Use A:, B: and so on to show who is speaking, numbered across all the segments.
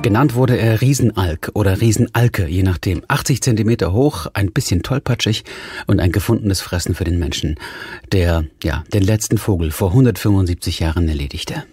A: Genannt wurde er Riesenalk oder Riesenalke, je nachdem. 80 Zentimeter hoch, ein bisschen tollpatschig und ein gefundenes Fressen für den Menschen, der, den letzten Vogel vor 175 Jahren erledigte.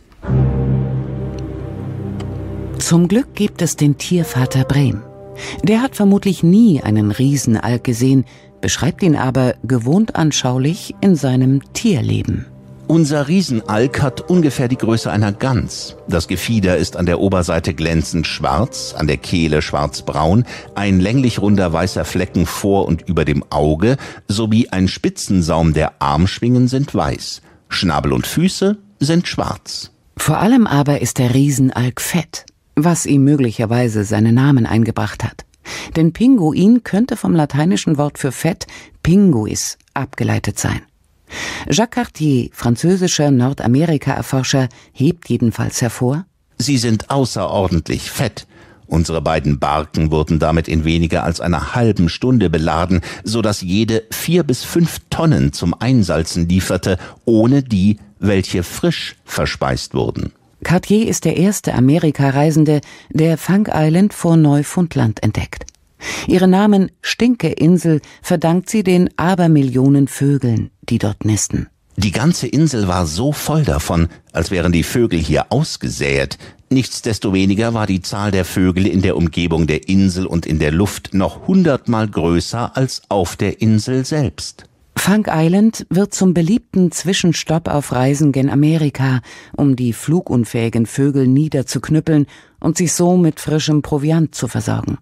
B: Zum Glück gibt es den Tiervater Brehm. Der hat vermutlich nie einen Riesenalk gesehen, beschreibt ihn aber gewohnt anschaulich in seinem Tierleben.
C: Unser Riesenalk hat ungefähr die Größe einer Gans. Das Gefieder ist an der Oberseite glänzend schwarz, an der Kehle schwarzbraun, ein länglich runder weißer Flecken vor und über dem Auge sowie ein Spitzensaum der Armschwingen sind weiß. Schnabel und Füße sind schwarz.
B: Vor allem aber ist der Riesenalk fett, was ihm möglicherweise seinen Namen eingebracht hat. Denn Pinguin könnte vom lateinischen Wort für Fett pinguis abgeleitet sein. Jacques Cartier, französischer Nordamerika-Erforscher, hebt jedenfalls hervor:
C: Sie sind außerordentlich fett. Unsere beiden Barken wurden damit in weniger als einer halben Stunde beladen, sodass jede 4 bis 5 Tonnen zum Einsalzen lieferte, ohne die, welche frisch verspeist wurden.
B: Cartier ist der erste Amerikareisende, der Funk Island vor Neufundland entdeckt. Ihren Namen Stinke-Insel verdankt sie den Abermillionen Vögeln, die dort nisten.
C: Die ganze Insel war so voll davon, als wären die Vögel hier ausgesäet. Nichtsdestoweniger war die Zahl der Vögel in der Umgebung der Insel und in der Luft noch 100-mal größer als auf der Insel selbst.
B: Funk Island wird zum beliebten Zwischenstopp auf Reisen gen Amerika, um die flugunfähigen Vögel niederzuknüppeln und sich so mit frischem Proviant zu versorgen.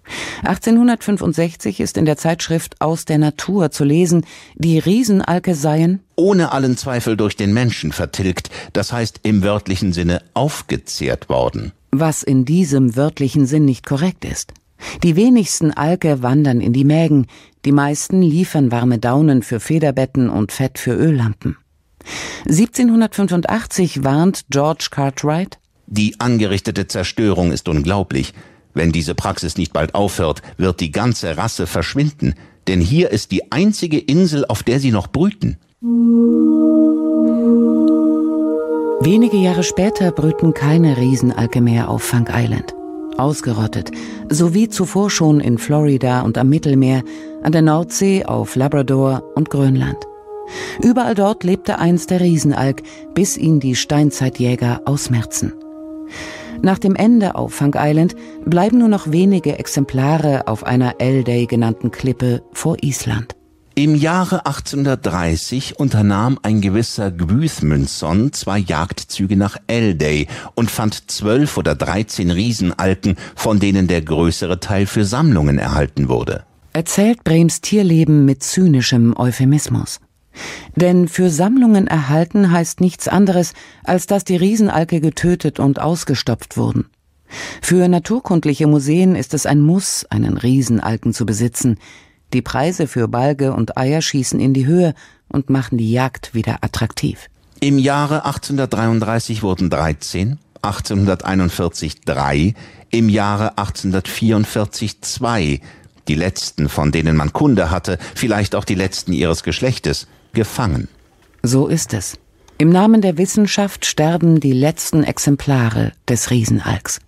B: 1865 ist in der Zeitschrift Aus der Natur zu lesen, die Riesenalke seien
C: ohne allen Zweifel durch den Menschen vertilgt, das heißt im wörtlichen Sinne aufgezehrt worden.
B: Was in diesem wörtlichen Sinn nicht korrekt ist. Die wenigsten Alke wandern in die Mägen, die meisten liefern warme Daunen für Federbetten und Fett für Öllampen. 1785 warnt George Cartwright:
C: Die angerichtete Zerstörung ist unglaublich. Wenn diese Praxis nicht bald aufhört, wird die ganze Rasse verschwinden, denn hier ist die einzige Insel, auf der sie noch brüten.
B: Wenige Jahre später brüten keine Riesenalke mehr auf Funk Island. Ausgerottet, so wie zuvor schon in Florida und am Mittelmeer, an der Nordsee, auf Labrador und Grönland. Überall dort lebte einst der Riesenalk, bis ihn die Steinzeitjäger ausmerzen. Nach dem Ende auf Funk Island bleiben nur noch wenige Exemplare auf einer L-Day genannten Klippe vor Island.
C: Im Jahre 1830 unternahm ein gewisser Gwythmundsson 2 Jagdzüge nach L-Day und fand 12 oder 13 Riesenalken, von denen der größere Teil für Sammlungen erhalten wurde.
B: Erzählt Brehms Tierleben mit zynischem Euphemismus. Denn für Sammlungen erhalten heißt nichts anderes, als dass die Riesenalke getötet und ausgestopft wurden. Für naturkundliche Museen ist es ein Muss, einen Riesenalken zu besitzen. Die Preise für Balge und Eier schießen in die Höhe und machen die Jagd wieder attraktiv.
C: Im Jahre 1833 wurden 13, 1841 3, im Jahre 1844 2, die letzten, von denen man Kunde hatte, vielleicht auch die letzten ihres Geschlechtes, gefangen.
B: So ist es. Im Namen der Wissenschaft sterben die letzten Exemplare des Riesenalks.